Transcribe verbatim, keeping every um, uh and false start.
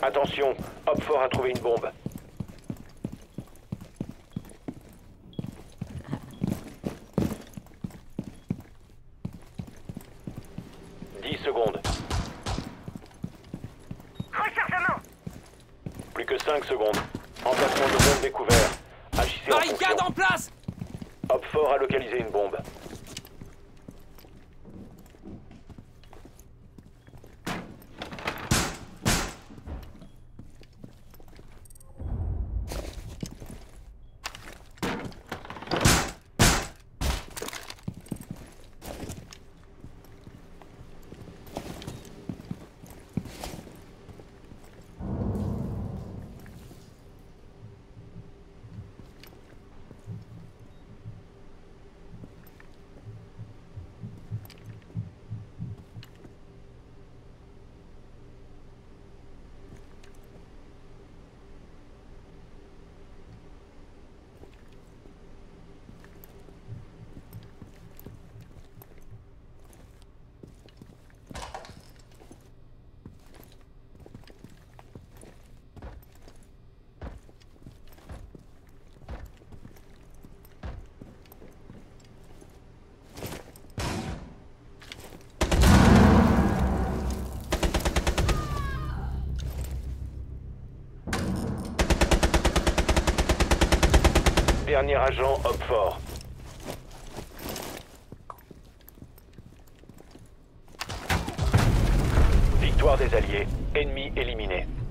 Attention, Hopfort a trouvé une bombe. dix secondes. Rechargement. Plus que cinq secondes. Emplacement de bombe découvert. Agissez en fonction. Barricade en place! Hopfort a localisé une bombe. Dernier agent, Hopfort. Victoire des Alliés. Ennemi éliminé.